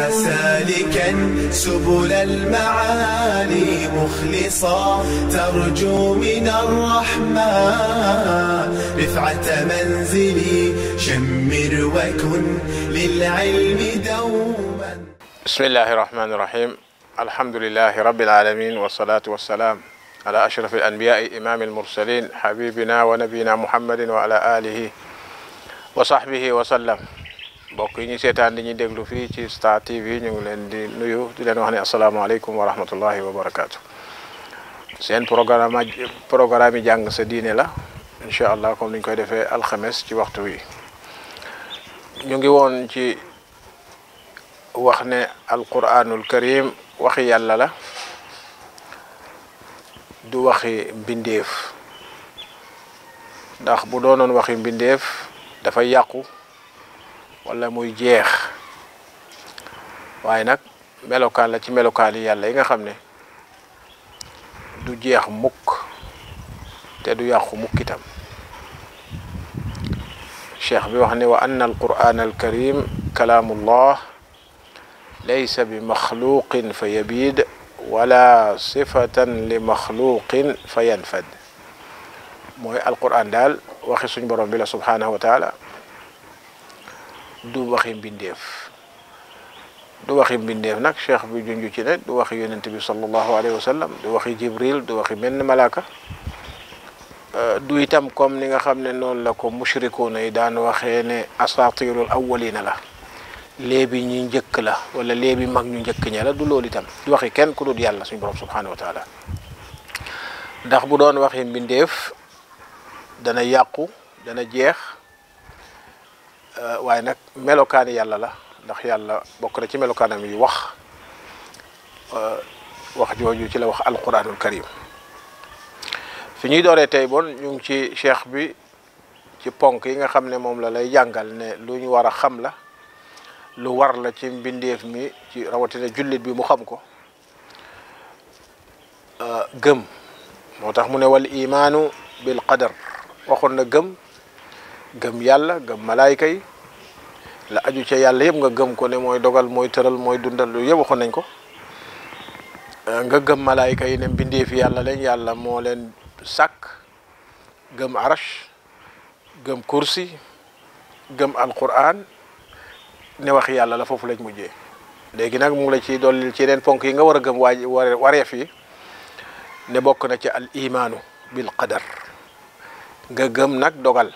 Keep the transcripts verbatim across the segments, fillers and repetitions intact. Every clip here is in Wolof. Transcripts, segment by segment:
سالكا سبل المعالي مخلصا ترجو من الرحمن رفعة منزلي شمر وكن للعلم دوما. بسم الله الرحمن الرحيم. الحمد لله رب العالمين والصلاة والسلام على أشرف الأنبياء إمام المرسلين حبيبنا ونبينا محمد وعلى آله وصحبه وسلم. mbokk yi ñu seetaan di ñu déglu fii ci Star T V ñu ngi leen di nuyu di leen wax ne asalaamaaleykum wa rahmatullahi wa barakaatu. seen programme programme yi jàng sa diine la incha allah comme ni ñu koy defee alxames ci waxtu wi. ñu ngi woon ci wax ne alquranul karim waxi yàlla la du waxi mbindeef ndax bu doonoon waxi mbindeef dafay yàqu wala muy jeex waaye nag melokaan la ci melokaan yi yàlla yi nga xam ne du jeex mukk te du yàqu mukk itam. cheikh bi wax ne wa anna alquran alkarim kalaamullah laysa bi maxluqin fa yabid wala sifatan li maxluqin fa yanfad. mooy alquran daal waxi suñ borom bi la subhanahu wa taala du waxi mbindeef du waxi mbindeef nag cheikh bi junju ci ne du waxi yonent bi sallallahu alayhi wa sallam du waxi jibril du waxi menn malaaka du itam comme ni nga xam ne noonu la ko mushrikuuna yi daan waxee ne asatirul awwalina la léebi ñu njëkk la wala léebi mag ñu njëkk ña la du loolu itam du waxi kenn ku dul yàlla suñu borom subhanahu wa taala. ndax bu doon waxi mbindeef dana yàqu dana jeex waaye nag melokaani yàlla la ndax yàlla bokk na ci melokaanam yi wax wax jooju ci la wax alquranul karim. fi ñuy dooree tey bon ñu ngi ci cheikh bi ci ponk yi nga xam ne moom la lay jàngal ne lu ñu war a xam la lu war la ci mbindeef mi ci rawatina jullit bi mu xam ko gëm. moo tax mu ne wal imaanu bil qadar waxoon na gëm gëm yàlla gëm malaayka yi la aju ca yàlla yëpp nga gëm ko ne mooy dogal mooy tëral mooy dundal lu yëpp waxoon nañ ko. nga gëm malaayka yi ne mbindeefi yàlla lañ yàlla moo leen sàkk gëm arash gëm kursi gëm alquran ne wax yàlla la foofu lañ mujjee. léegi nag mu ngi la ci dolli ci yeneen ponk yi nga war a gëm waaj wareef yi ne bokk na ci al imaanu bil qadar nga gëm nag dogal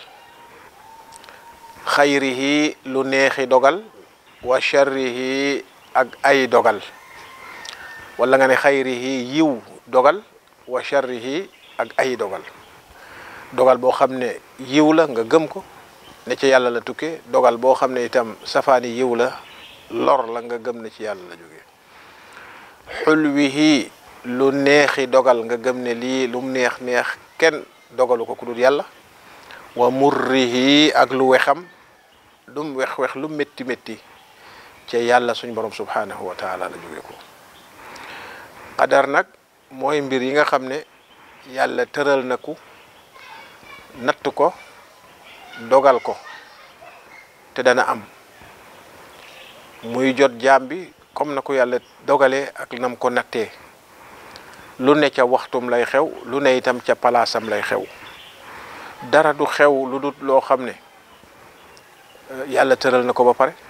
xayrihi lu neexi dogal wa sharrihi ak ay dogal wala nga ne xayrihi yiw dogal wa sharrihi ak ay dogal. dogal boo xam ne yiw la nga gëm ko ne ci yàlla la tukkee dogal boo xam ne itam safaani yiw la lor la nga gëm ne ci yàlla la jógee. xulwihi lu neexi dogal nga gëm ne lii lu mu neex neex kenn dogalu ko ku dul yàlla. wa murrihi ak lu wexam lu mu wex wex lu métti métti ci yàlla suñ borom subhanahu wa taala la jóge ko. qadar nag mooy mbir yi nga xam ne yàlla tëral na ku natt ko dogal ko te dana am muy jot jaam bi comme na ko yàlla dogalee ak nam ko nattee. lu ne ca waxtum lay xew lu ne itam ca palaasam lay xew dara du xew lu dul loo xam ne yàlla tëral na ko ba pare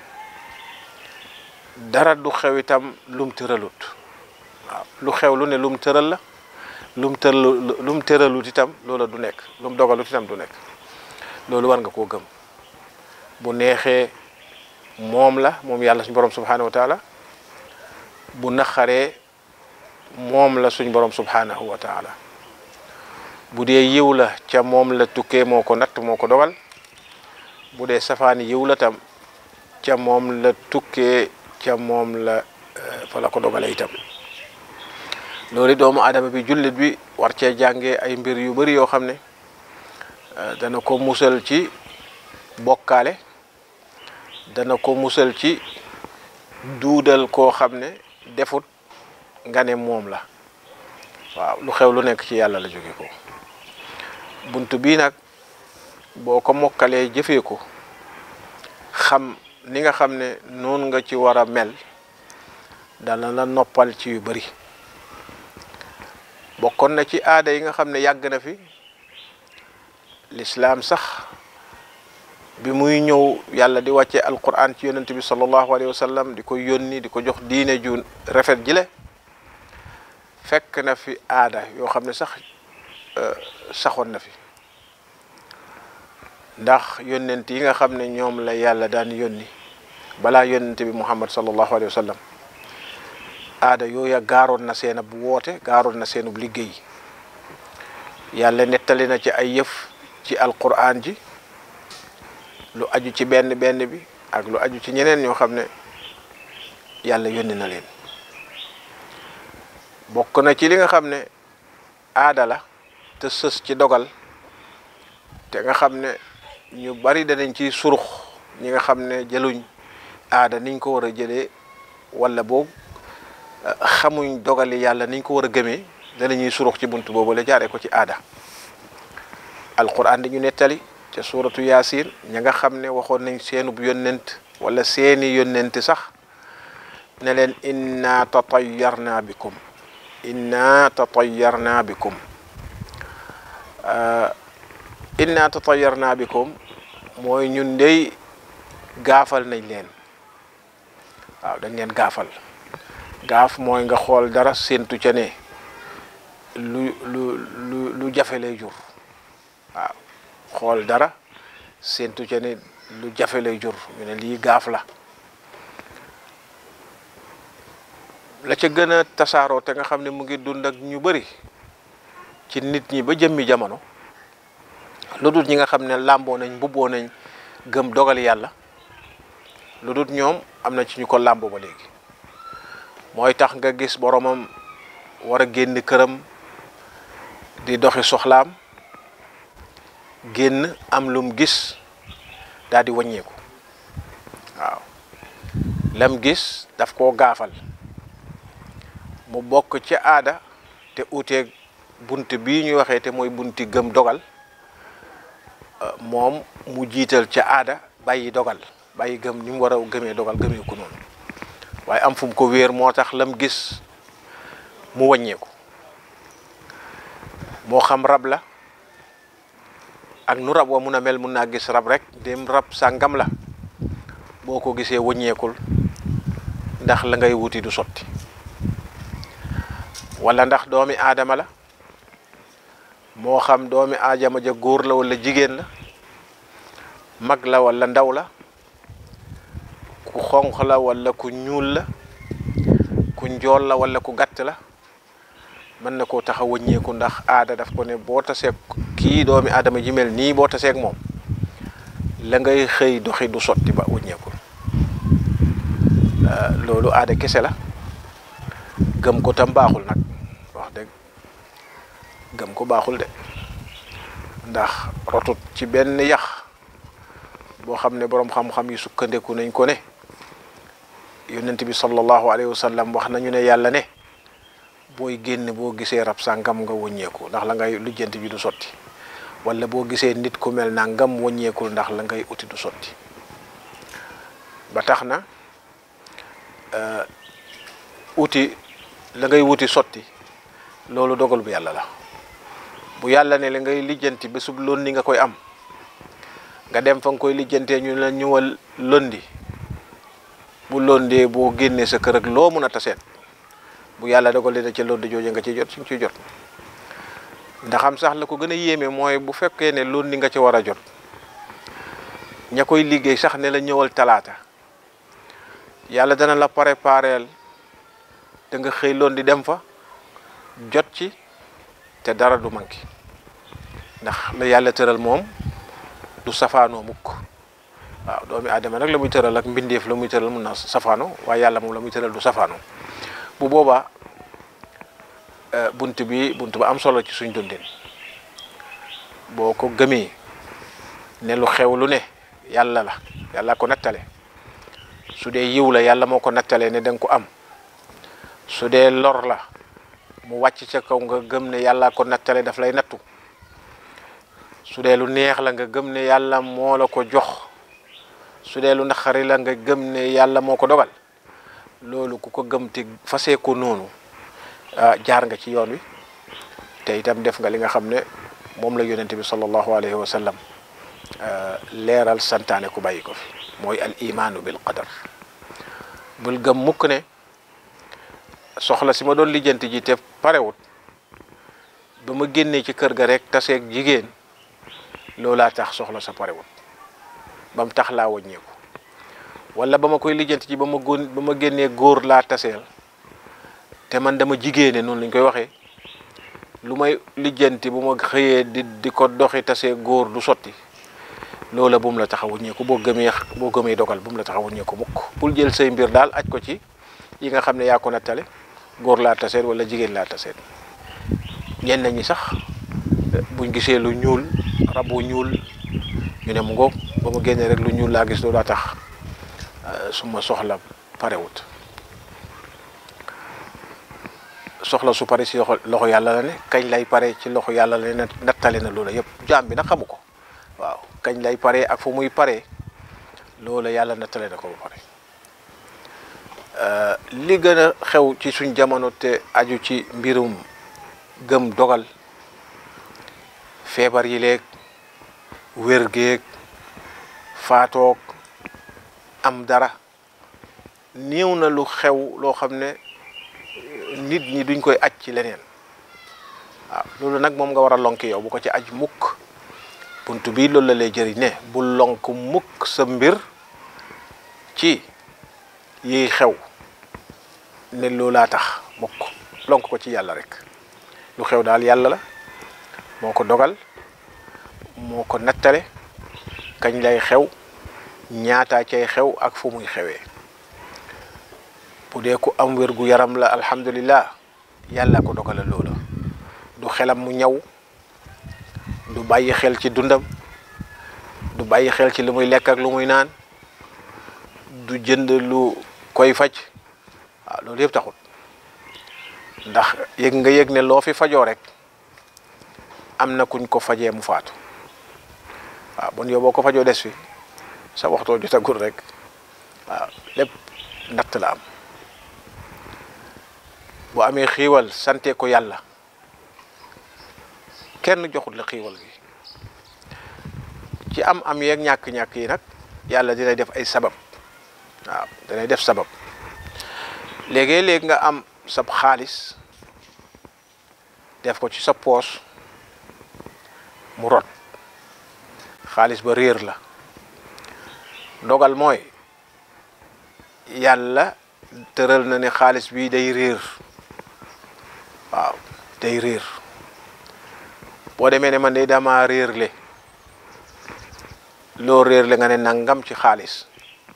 dara du xew itam lum tëralut. waaw lu xew lu ne lum tëral la lum tëral lum tëralut itam loola du nekk lum dogalut itam du nekk. loolu war nga koo gëm bu neexee moom la moom yàlla suñu borom subhanahu wa taala bu naqaree moom la suñ borom subhanahu wa taala. bu dee yiw la ca moom la tukkee moo ko natt moo ko dogal bu dee safaani yiw la tam ca moom la tukkee ca moom la fa la ko dogale itam. loolu doomu aadama bi jullit bi war cee jàngee ay mbir yu bari yoo xam ne dana ko musal ci bokkaale dana ko musal ci duudal koo xam ne defut nga ne moom la. waaw lu xew lu nekk ci yàlla la jóge ko. bunt bii nag boo ko mokkalee jëfee ko xam ni nga xam ne noonu nga ci war a mel dana la noppal ci yu bari bokkoon na ci aada yi nga xam ne yàgg na fi l'islam sax bi muy ñëw yàlla di wàcce alquran ci yonent bi sallallahu alayhi wa sallam di ko yónni di ko jox diine ju rafet jile fekk na fi aada yoo xam ne sax saxoon na fi ndax yónnent yi nga xam ne ñoom la yàlla daan yónni balaa yónnent bi muhammad sallallahu alayhi wa sallam aada yooya gaaroon na seen ab woote gaaroon na seenub liggéey yàlla nettali na ci ay yëf ci alquran ji lu aju ci benn benn bi ak lu aju ci ñeneen ñoo xam ne yàlla yónni na leen bokk na ci li nga xam ne aada la te sës ci dogal te nga xam ne ñu bari danañ ci surux ñi nga xam ne jëluñ aada niñ ko war a jëlee wala boobu xamuñ dogali yàlla niñ ko war a gëmee danañuy surux ci buntu boobu la jaaree ko ci aada alquran di ñu nettali ca suuratu yaasin ña nga xam ne waxoon nañ seenub yónnent wala seeni yónnent sax ne leen inna tatayyarna bikum inna tatayyarna bikum inna tatayyarna bikum mooy ñun dey gaafal nañ leen waaw dañ leen gaafal gaaf mooy nga xool dara séentu ca ne lu lu lu lu jafe lay jur waaw xool dara séentu ca ne lu jafe lay jur ñu ne lii gaaf la la ca gën a tasaaroo te nga xam ne mu ngi dund ak ñu bari ci nit ñi ba jëmmi jamono lu dul ñi nga xam ne làmboo nañ mbubboo nañ gëm dogal yàlla lu dul ñoom am na ci ñu ko làmboo ba léegi mooy tax nga gis boromam war a génn këram di doxi soxlaam génn am lum gis daal di wàññeeku waaw lam gis daf koo gaafal mu bokk ci aada te uuteeg bunt bii ñuy waxee te mooy bunti gëm dogal moom mu jiital ca aada bàyyi dogal bàyyi gëm ni mu war a gëmee dogal gëmee ko noonu waaye am fu mu ko wéer moo tax lam gis mu wàññeeku moo xam rab la ak nu rab wa mun a mel mun naa gis rab rek dem rab sàngam la boo ko gisee wàññeekul ndax la ngay wuti du sotti wala ndax doomi aadama la moo xam doomi aadama ja góor la wala jigéen la mag la wala ndaw la ku xonq la wala ku ñuul la ku njool la wala ku gàtt la mën na koo tax a wàññeeku ndax aada daf ko ne boo taseeg kii doomi aadama ji mel nii boo taseeg moom la ngay xëy doxi du sotti ba wàññeekul loolu aada kese la gëm ko tam baaxul nag wax dëgg gëm ko baaxul de ndax rotut ci benn yax boo xam ne boroom xam-xam yi sukkandeku nañ ko ne yonent bi sallallahu alayhi wa sallam wax nañu ne yàlla ne booy génn boo gisee rab sàngam nga wàññeeku ndax la ngay lijjanti bi du sotti wala boo gisee nit ku mel na ngam wàññeekul ndax la ngay uti du sotti ba tax na uti la ngay wuti sotti loolu dogal bu yàlla la bu yàlla ne la ngay lijjanti ba sub londi nga koy am nga dem fa nga koy lijjantee ñu la ñëwal londi bu londee boo génnee sa kër ak loo mun a taseet bu yàlla dogal dina ca londi jooje nga ciy jot suñ ciy jot ndaxam sax la ko gën a yéeme mooy bu fekkee ne londi nga ci war a jot ña koy liggéey sax ne la ñëwal talaata yàlla dana la prépareel da nga xëy loon di dem fa jot ci te dara du manqué ndax la yàlla tëral moom du safaanoo mukk waaw doomi aadama nag la muy tëral ak mbindeef la muy tëral mun na safaano waaye yàlla moom la muy tëral du safaano bu boobaa bunt bi bunt ba am solo ci suñ dundin boo ko gëmee ne lu xew lu ne yàlla la yàlla ko nattale su dee yiw la yàlla moo ko nattalee ne danga ko am su dee lor la mu wàcc ca kaw nga gëm ne yàlla ko nattale daf lay nattu su dee lu neex la nga gëm ne yàlla moo la ko jox su dee lu naqari la nga gëm ne yàlla moo ko dogal loolu ku ko gëm te fasee ko noonu jaar nga ci yoon wi te itam def nga li nga xam ne moom la yonente bi sallallahu alayhi wa sallam leeral santaane ku bàyyi ko fi mooy al imaanu bil qadar. bul gëm mukk ne soxla si ma doon lijjanti ji te parewut ba ma génnee ci kër ga rek taseeg jigéen loolaa tax soxla sa parewut ba mu tax laa wàññeeku wala ba ma koy lijjanti ji ba ma góon ba ma génnee góor laa taseel te man dama jigéene noonu lañ koy waxee lu may lijjanti bu ma xëyee di di ko doxi tasee góor du sotti loola bu mu la tax a wàññeeku boo gëmee boo gëmee dogal bu mu la tax a wàññeeku mukk bul jël say mbir daal aj ko ci yi nga xam ne yaa ko nattale góor laa taseet wala jigéen laa taseet. ñenn ñi sax buñ gisee lu ñuul rabu ñuul ñu ne mu ngoog ba ma génnee rek lu ñuul laa gis loolu daa tax su ma soxla parewut soxla su pare si loxo loxo yàlla la ne kañ lay pare ci loxo yàlla la ne nattale na loola yëpp jaam bi nag xamu ko waaw kañ lay pare ak fu muy pare loola yàlla nattale na ko ba pare. li gën a xew ci suñ jamono te aju ci mbirum gëm dogal feebar yi léeg wér géeg faatoog am dara néew na lu xew loo xam ne nit ñi duñ koy aj ci leneen waaw loolu nag moom nga war a lonk yow bu ko ci aj mukk buntu bii loolu la lay jëriñ ne bu lonk mukk sa mbir ci yiy xew ne loolaa tax mukk lonk ko ci yàlla rek lu xew daal yàlla la moo ko dogal moo ko nattale kañ lay xew ñaataa cay xew ak fu muy xewee bu dee ku am wér gu yaram la alhamdulillah yàlla ko dogala loola du xelam mu ñaw du bàyyi xel ci dundam du bàyyi xel ci lu muy lekk ak lu muy naan du jënd lu koy faj waaw loolu yëpp taxut ndax yëg nga yëg ne loo fi fajoo rek am na kuñ ko fajee mu faatu waaw bon yow boo ko fajoo des fi sa waxtoo jotagul rek waaw lépp natt la am bu amee xiiwal sante ko yàlla kenn joxut la xiiwal gi ci am am yeeg ñàkk-ñàkk yi nag yàlla dinay def ay sabab waaw dinay def sabab léegi-léeg nga am sab xaalis def ko ci sa poos mu rot xaalis ba réer la dogal mooy yàlla tëral na ne xaalis bi day réer waaw day réer boo demee ne man de dama réer le loo réer le nga ne nangam ci xaalis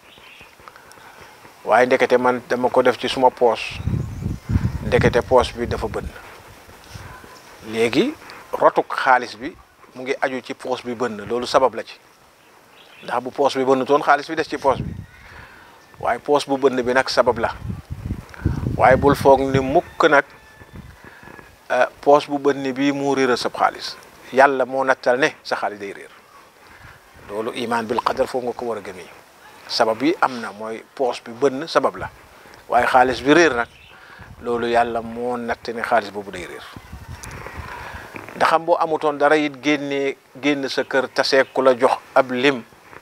waaye ndekete man dama ko def ci suma poos ndekete poos bi dafa bënn léegi rotuk xaalis bi mu ngi aju ci poos bi bënn loolu sabab la ci ndax bu poos bi bënn toon xaalis bi des ci poos bi waaye poos bu bënn bi nag sabab la waaye bul foog ni mukk nag poos bu bënn bi mu réer a sab xaalis yàlla moo nattal ne sa xaalis day réer loolu iman bil qadar foofu nga ko war a gëmee sabab yi am na mooy poos bi bënn sabab la waaye xaalis bi réer nag loolu yàlla moo natt ne xaalis boobu day réer ndaxam boo amutoon dara it génnee génn sa kër taseeg ku la jox ab lim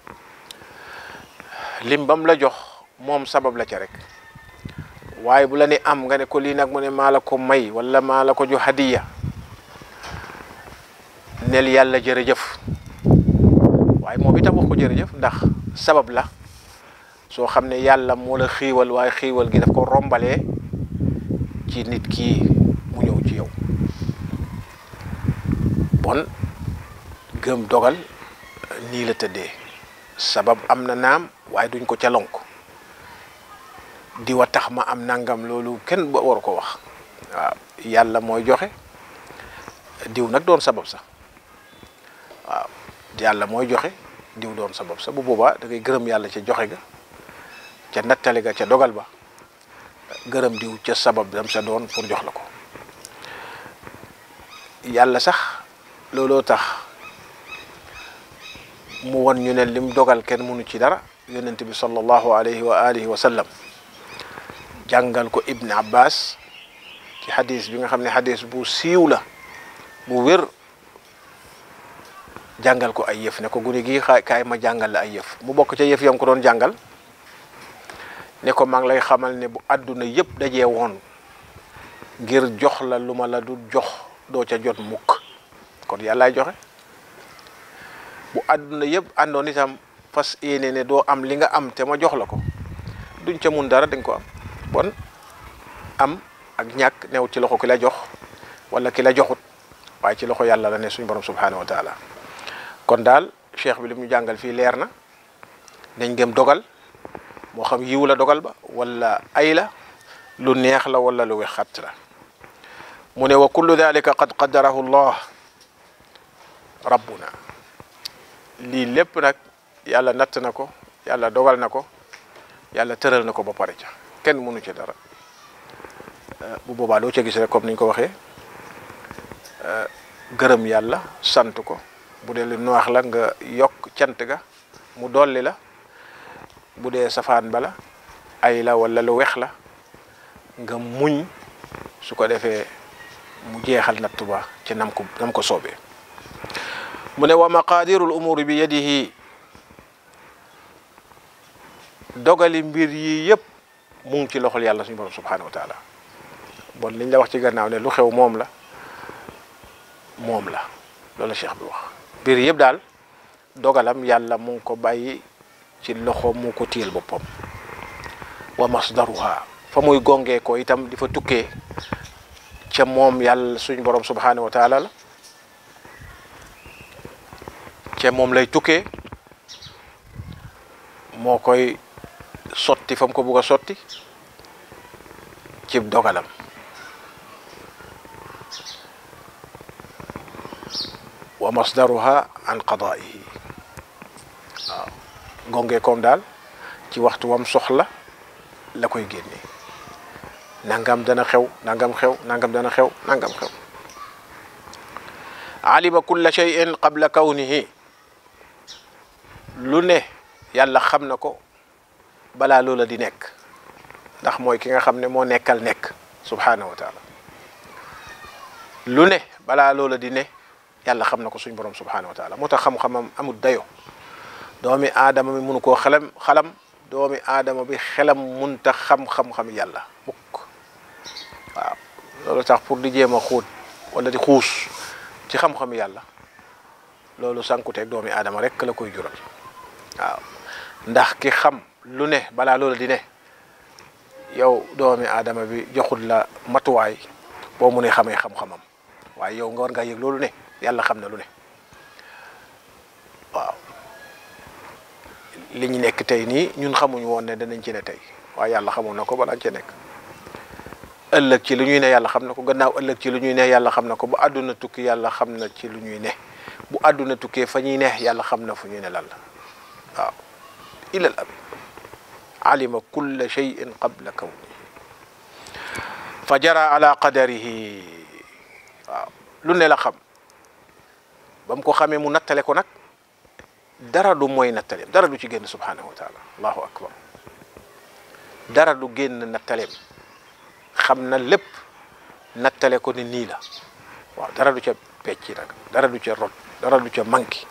lim bam la jox moom sabab la ca rek waaye bu la ne am nga ne ko lii nag mu ne maa la ko may wala maa la ko jox hadiya nel yàlla jërëjëf waaye moom itam wax ko jërëjëf ndax sabab la soo xam ne yàlla moo la xiiwal waaye xiiwal gi daf ko rombalee ci nit kii mu ñëw ci yow bon gëm dogal nii la tëddee sabab am na naam waaye duñ ko ca lonk di wa tax ma am nangam loolu kenn ba war ko wax waaw yàlla mooy joxe diw nag doon sabab sax waaw yàlla mooy joxe diw doon sabab sax bu boobaa da ngay gërëm yàlla ca joxe ga ca nattale ga ca dogal ba gërëm diw ca sabab dam sa doon pour jox la ko yàlla sax looloo tax mu won ñu ne lim dogal kenn mënu ci dara yonent bi sallallahu alayhi wa alihi wa sallam jàngal ko Ibn Abbas ci hadis bi nga xam ne hadis bu siiw la bu wér jàngal ko ay yëf ne ko gune gi xaay kaay ma jàngal la ay yëf mu bokk ca yëf yam ko doon jàngal ne ko maa ngi lay xamal ne bu àdduna yëpp dajee woon ngir jox la lu ma la du jox doo ca jot mukk kon yàllaay joxe bu àdduna yëpp àndoon itam fas yéene ne doo am li nga am te ma jox la ko duñ ca mun dara dañ ko am bon am ak ñàkk new ci loxo ki la jox wala ki la joxut waaye ci loxo yàlla la ne suñu borom subhanahu wa taala kon daal cheikh bi li mu jàngal fii leer na nañ gëm dogal moo xam yiw la dogal ba wala ay la lu neex la wala lu wexat la mu ne wa kullu dalika qad qaddarahu llah rabbuna lii lépp nag yàlla natt na ko yàlla dogal na ko yàlla tëral na ko ba pare ca kenn mënu ci dara bu boobaa doo ca gis rek comme ni ñu ko waxee gërëm yàlla sant ko bu dee lu noox la nga yokk cant ga mu dolli la bu dee safaan bala ay la wala lu wex la nga muñ su ko defee mu jeexal natt ba ci nam ko nam ko soobee mu ne wa maqadirul umuri bi yadihi dogali mbir yi yëpp mu ngi ci loxol yàlla suñu borom subhanahu wa taala bon liñ la wax ci gannaaw ne lu xew moom la moom la loolu la cheikh bi wax mbir yëpp daal dogalam yàlla mu ngi ko bàyyi ci loxo mu ko téyel boppam wa masdaruha fa muy gongee ko itam di fa tukkee ca moom yàlla suñu borom subhanahu wa taala la ca moom lay tukkee moo koy sotti fa mu ko bugg a sotti ci dogalam wa masdaruha an qadaihi waaw gongee koom daal ci waxtu wam soxla la koy génne nangam dana xew nangam xew nangam dana xew nangam xew alima kulla shay'in qabla kawnihi lu ne yàlla xam na ko balaa loola di nekk ndax mooy ki nga xam ne moo nekkal nekk subhanahu wa taala lu ne balaa loola di ne yàlla xam na ko suñ borom subhanahu wa taala moo tax xam-xamam amul dayo doomi aadama mi munu koo xelam xalam doomi aadama bi xelam munta xam-xam-xam yàlla mukk waaw loolu tax pour di jéem a xóot wala di xuus ci xam-xam yàlla loolu sànkuteeg doomi aadama rek la koy jural waaw ndax ki xam lu ne balaa loolu di ne yow doomi aadama bi joxul la matuwaay boo mu ne xamee xam-xamam waaye yow nga war ngaa yëg loolu ne yàlla xam na lu ne waaw li ñu nekk tey nii ñun xamuñu woon ne danañ ci ne tey waaye yàlla xamoon na ko balaa ci nekk ëllëg ci lu ñuy ne yàlla xam na ko gannaaw ëllëg ci lu ñuy ne yàlla xam na ko bu àdduna tukki yàlla xam na ci lu ñuy ne bu àdduna tukkee fa ñuy ne yàlla xam na fu ñuy ne lan la waaw ilal ab alima kulla shay'in qabla kawnihi fa jara ala qadarihi waaw lu ne la xam ba mu ko xamee mu nattale ko nag dara du mooy nattaleem dara du ci génn subhanahu wa taala allahu akbar dara du génn nattaleem xam na lépp nattale ko ni nii la waaw dara du ca pecci nag dara du ca rot dara du ca manki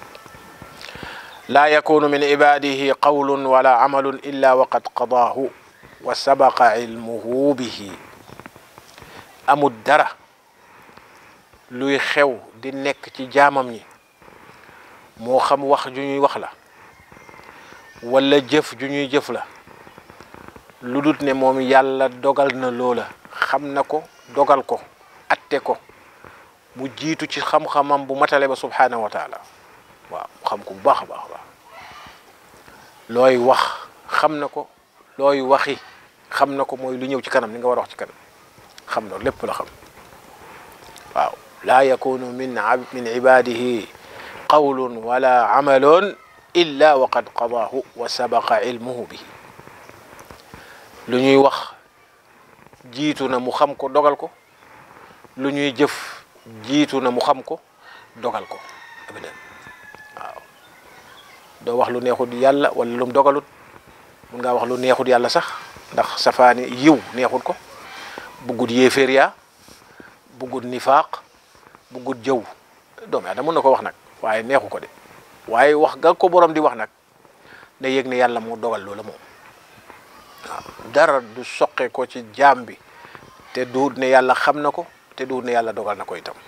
laa yakunu min ibadihi qawlun wala amalun illa wa qad qadaahu wa sabaqa ilmuhu bihi amul dara luy xew di nekk ci jaamam ñi moo xam wax ju ñuy wax la wala jëf ju ñuy jëf la lu dut ne moom yàlla dogal na loola xam na ko dogal ko atte ko mu jiitu ci xam-xamam bu matale ba subhanahu wa taala waaw xam ko bu baax a baax a baax looy wax xam na ko looy waxi xam na ko mooy lu ñëw ci kanam li nga war a wax ci kanam xam na lépp la xam waaw laa yakunu min min ibadihi qawlun wala amalun illa wa qad qadaahu wa sabaqa ilmuhu bihi lu ñuy wax jiitu na mu xam ko dogal ko lu ñuy jëf jiitu na mu xam ko dogal ko abadan waaw doo wax lu neexut yàlla wala lu mu dogalut mun ngaa wax lu neexut yàlla sax ndax safaani yiw neexut ko buggut yéeféer yaa buggut nifaaq buggut jëw doomu aadama mën na ko wax nag waaye neexu ko de waaye wax ga ko borom di wax nag da yëg ne yàlla moo dogal loola moom waaw dara du soqe ko ci jaam bi te duut ne yàlla xam na ko te duut ne yàlla dogal na ko itam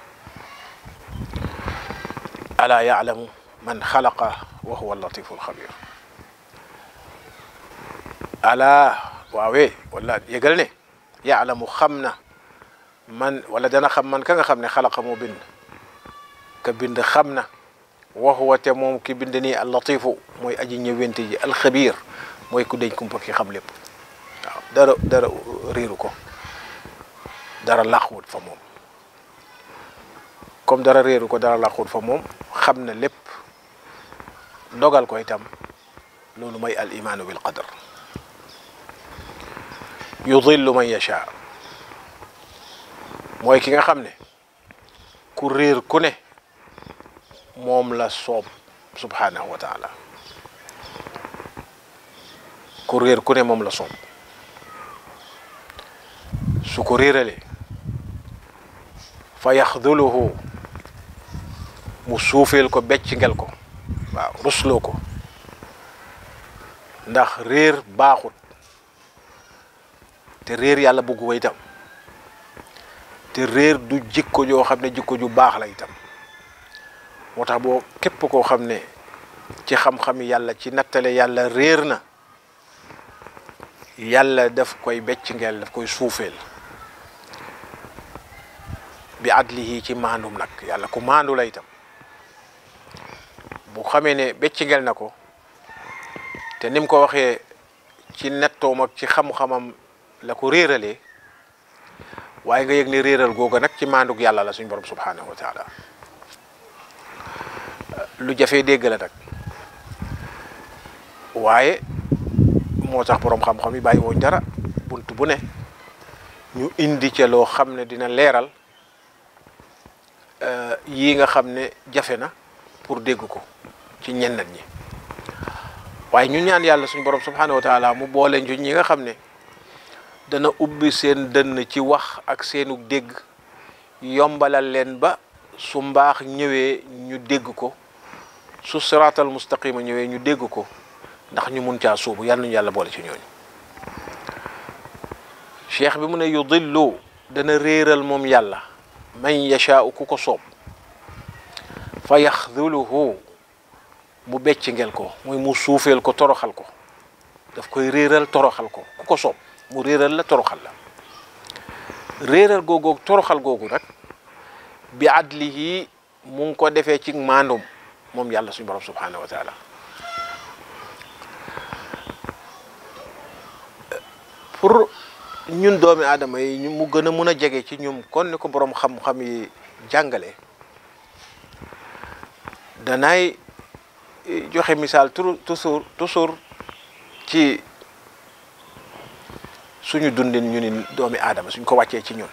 alaa yaalamu man xalaqa wa huwa latiful xabir alaa waawee wala yëgal ne yaalamu xam na man wala dana xam man ka nga xam ne xalaqa moo bind ka bind xam na wa huwa te moom ki bind nii al latifu mooy aji ñëwente ji alxabir mooy ku deñ kumpa ki xam lépp waaw dara dara réeru ko dara làquwut fa moom comme dara réeru ko dara làquwut fa moom xam na lépp dogal ko itam loolu mooy al imaanu bil qadar yudillu man yasha mooy ki nga xam ne ku réer ku ne moom la soob subhanahu wa taala ku réer ku ne moom la soob su ko réeralee fa yaxduluhu mu suufeel ko becc ngel ko waaw rusloo ko ndax réer baaxut te réer yàlla bugg ko itam te réer du jikko joo xam ne jikko ju baax la itam moo tax boo képp koo xam ne ci xam-xami yàlla ci nattale yàlla réer na yàlla daf koy becc ngel daf koy suufeel bi adlihi ci maandum nag yàlla ku maandu la itam bu xamee ne becc ngel na ko te nim ko waxee ci nettoom ak ci xam-xamam la ko réeralee waaye nga yëg ne réeral googa nag ci maandug yàlla la suñ borom subhanahu wa taala lu jafee dégg la nag waaye moo tax borom xam-xam yi bàyyi woon dara bunt bu ne ñu indi ca loo xam ne dina leeral yii nga xam ne jafe na pour dégg ko ci ñennat ñi waaye ñu ñaan yàlla suñu borom subhanahu wa taala mu boole ñu ñi nga xam ne dana ubbi seen dënn ci wax ak seenu dégg yombalal leen ba su mbaax ñëwee ñu dégg ko su siraatal mustaqima ñëwee ñu dégg ko ndax ñu mun caa suubu yàlla nañu yàlla boole ci ñooñu cheikh bi mu ne yudillu dana réeral moom yàlla man yashaa'u ku ko soob fa yaxduluhu mu becc ngel ko muy mu suufeel ko toroxal ko daf koy réeral toroxal ko ku ko soob mu réeral la toroxal la réeral googu toroxal googu nag bi adlihi mu ngi ko defee ci maandum moom yàlla suñu borom subhanahu wa taala pour ñun doomi aadama yi ñu mu gën a mun a jege ci ñum kon ni ko borom xam-xam yi jàngale danaay joxe misaal toujours toujours ci suñu dundin ñu ni doomi aadama suñ ko wàccee ci ñun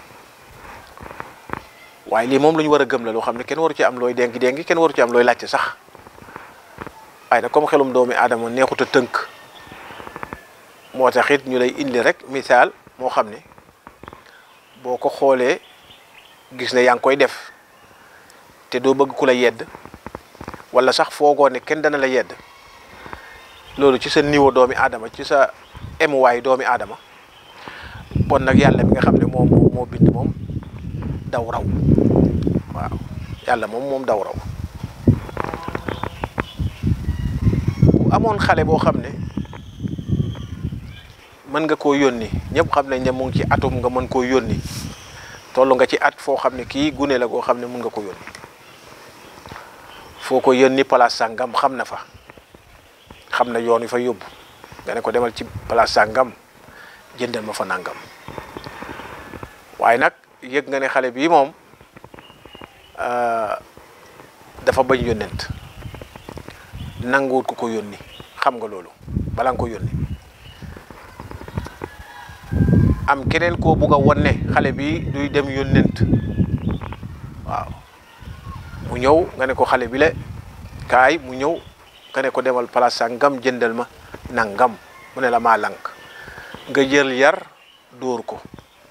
waaye lii moom la ñu war a gëm la loo xam ne kenn waru ci am looy dengi dengi kenn waru ci am looy laajte sax waaye nag comme xelum doomi aadama neexut a tënk moo tax it ñu lay indi rek misaal moo xam ne boo ko xoolee gis ne yaa ngi koy def te doo bëgg ku la yedd wala sax foogoo ne kenn dana la yedd loolu ci sa niveau doomi aadama ci sa emuwaay doomi aadama bon nag yàlla mi nga xam ne moom moo bind moom daw raw waaw yàlla moom moom daw raw bu amoon xale boo xam ne mën nga koo yónni ñëpp xam nañ ne mu ngi ci atum nga mën koo yónni toll nga ci at foo xam ne kii gune la goo xam ne mën nga ko yónni foo ko yónni place sàngam xam na fa xam na yoon wi fa yóbbu nga ne ko demal ci place sàngam jëndal ma fa nangam waaye nag yëg nga ne xale bii moom dafa bañ yónnent nanguwut ku ko yónni xam nga loolu bala nga ko yónni am keneen koo bugg a won ne xale bi duy dem yónnent waaw mu ñëw nga ne ko xale bi la kaay mu ñëw nga ne ko demal place sangam jëndal ma nangam mu ne la maa lank nga jël yar dóor ko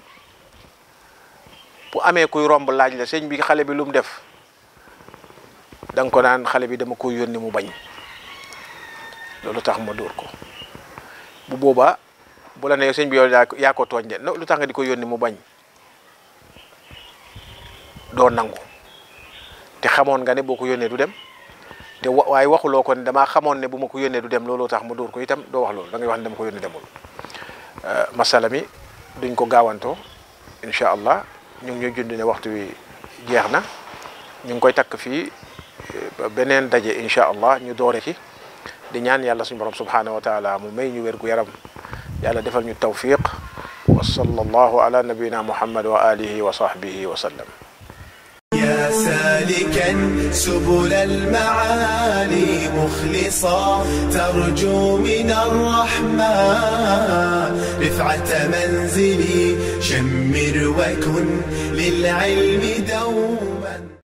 bu amee kuy romb laaj la sëñ bi xale bi lu mu def da nga ko naan xale bi dama ko yónni mu bañ loolu tax ma dóor ko bu boobaa bu la nee sëñ bi yow yaa ko tooñ de lu tax nga di ko yónni mu bañ doo nangu te xamoon nga ne boo ko yónnee du dem te waaye waxuloo ko ne damaa xamoon ne bu ma ko yónnee du dem looloo tax ma dóor ko itam doo wax loolu da ngay wax ne dama ko yónnee demul masala mi duñ ko gaawantoo incha allah ñu ngi ñuy jund ne waxtu wi jeex na ñu ngi koy takk fii beneen daje incha allah ñu doore ci di ñaan yàlla suñu borom subhanahu wa taala mu may ñu wér gu yaram yàlla defal ñu tawfiq wa sallallahu ala nabiyina muhammad wa alihi wa sahbihi wa sallam. يا سالكا سبل المعالي مخلصا ترجو من الرحمن رفعة منزلي شمر وكن للعلم دوما.